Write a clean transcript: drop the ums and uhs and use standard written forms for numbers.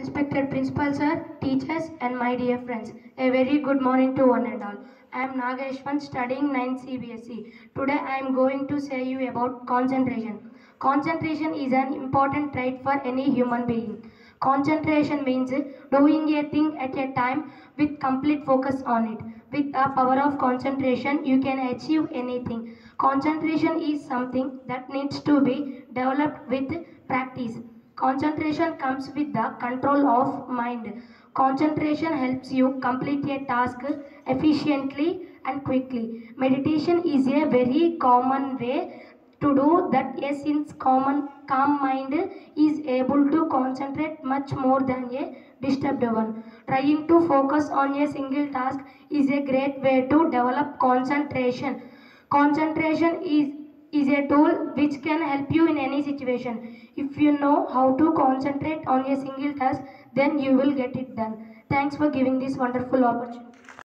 Respected Principal Sir, teachers and my dear friends, a very good morning to one and all. I am Nageshwan studying 9th CBSE. Today I am going to say you about concentration. Concentration is an important trait for any human being. Concentration means doing a thing at a time with complete focus on it. With the power of concentration, you can achieve anything. Concentration is something that needs to be developed with practice. Concentration comes with the control of mind. Concentration helps you complete a task efficiently and quickly. Meditation is a very common way to do that. A since calm mind is able to concentrate much more than a disturbed one. Trying to focus on a single task is a great way to develop concentration. Concentration is a tool which can help you in any situation. If you know how to concentrate on a single task, then you will get it done. Thanks for giving this wonderful opportunity.